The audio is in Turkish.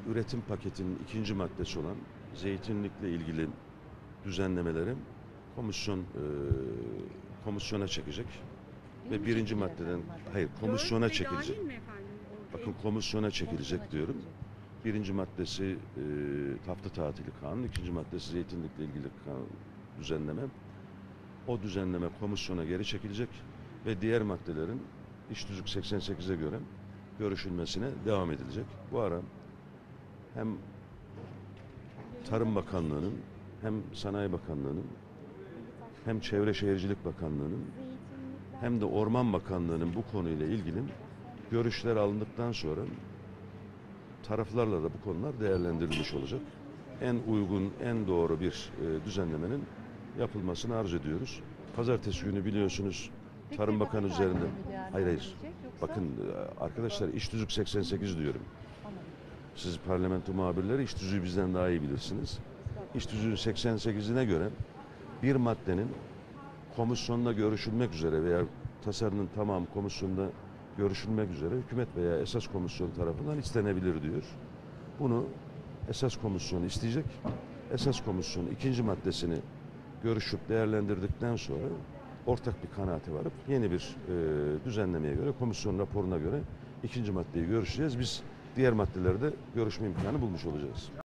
üretim paketinin ikinci maddesi olan zeytinlikle ilgili düzenlemeleri komisyon komisyona çekecek ve birinci maddeden komisyona çekilecek. Dahil mi efendim? Bakın komisyona çekilecek diyorum. Birinci maddesi hafta tatili kanunu, ikinci maddesi zeytinlikle ilgili düzenleme. O düzenleme komisyona geri çekilecek ve diğer maddelerin İş Tüzük 88'e göre görüşülmesine devam edilecek. Bu ara hem Tarım Bakanlığı'nın hem Sanayi Bakanlığı'nın hem Çevre Şehircilik Bakanlığı'nın hem de Orman Bakanlığı'nın bu konuyla ilgili görüşler alındıktan sonra taraflarla da bu konular değerlendirilmiş olacak. En uygun, en doğru bir düzenlemenin yapılmasını arz ediyoruz. Pazartesi günü biliyorsunuz Tarım Bakanı üzerinde... Hayır. Bakın arkadaşlar İş Tüzük 88 diyorum. Siz parlamento muhabirleri İş Tüzüğü bizden daha iyi bilirsiniz. İş Tüzüğü 88'ine göre bir maddenin komisyonda görüşülmek üzere veya tasarının tamamı komisyonda görüşülmek üzere hükümet veya esas komisyon tarafından istenebilir diyor. Bunu esas komisyonu isteyecek. Esas komisyon ikinci maddesini görüşüp değerlendirdikten sonra ortak bir kanaate varıp yeni bir düzenlemeye göre, komisyon raporuna göre ikinci maddeyi görüşeceğiz. Biz diğer maddelerde görüşme imkanı bulmuş olacağız.